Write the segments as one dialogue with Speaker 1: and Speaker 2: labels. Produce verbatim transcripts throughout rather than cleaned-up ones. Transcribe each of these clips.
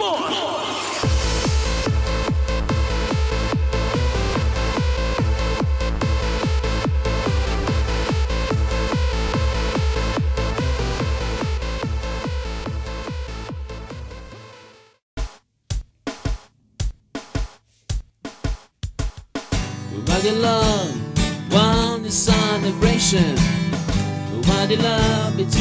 Speaker 1: Nobody love, want the celebration. Nobody love me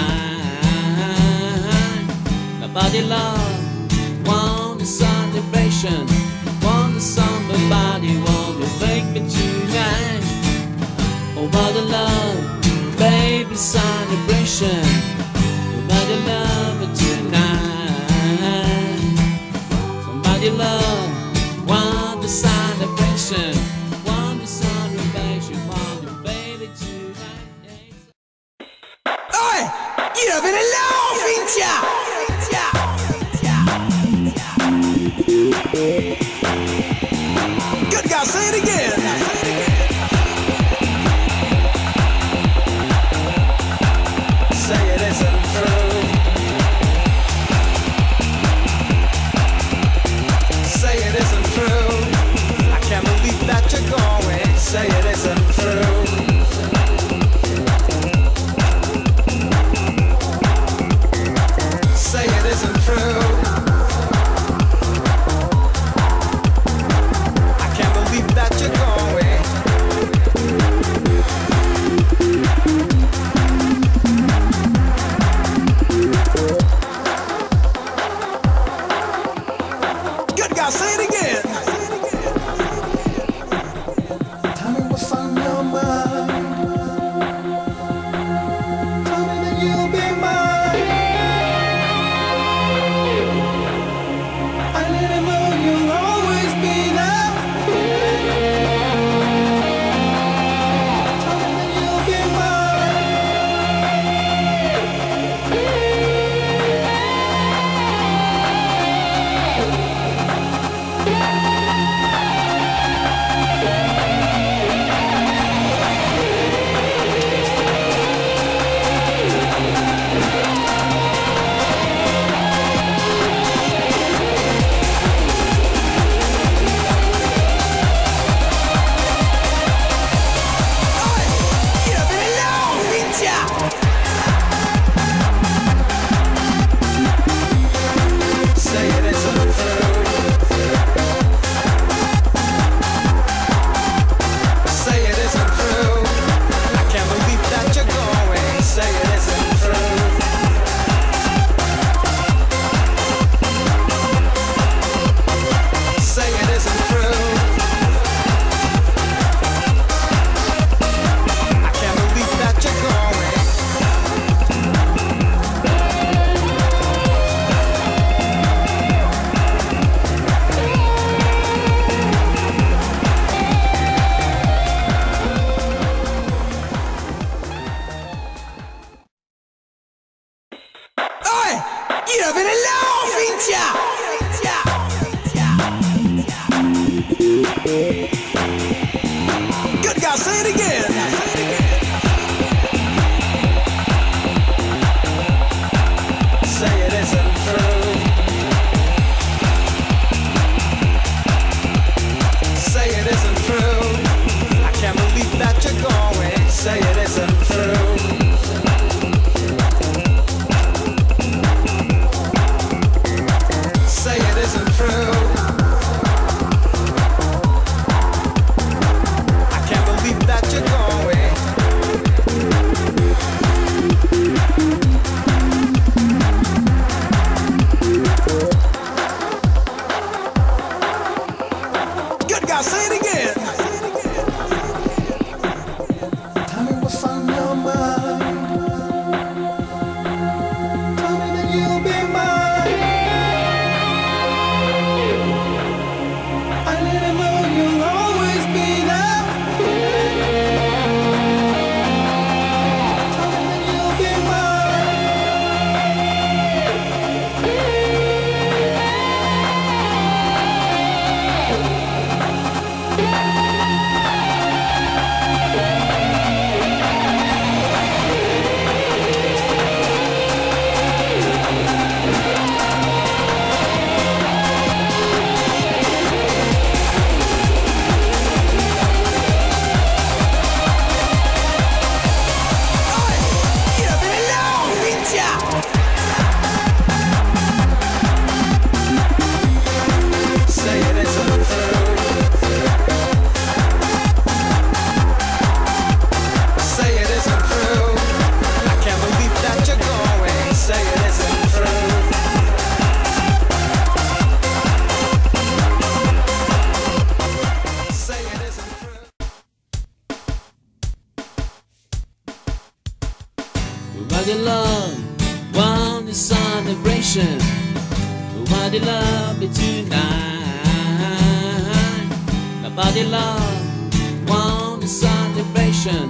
Speaker 1: tonight. Nobody love, want the celebration. Want the somebody, want to make me tonight. Nobody love, baby celebration. Nobody love me tonight. Somebody love, want the celebration.
Speaker 2: Get in love, fincha! Good God, say it again. Say it isn't true. Say it isn't true. I can't believe that you're going. Say it isn't true. Say it isn't true. I can't believe that you're going. Good God, say it again. Tell me what's on your mind. Tell me that you'll be mine. I need to know you'll always be there. Tell me that you'll be Get up in the law, fincha! Good God, say it again. Say it isn't true. Say it isn't true. I can't believe that you're going. Say it isn't true. Say it isn't true. I can't believe that you're going. Good God, say it again. Tell me
Speaker 1: Nobody love, want the celebration. Nobody love me tonight. Nobody love, want the celebration.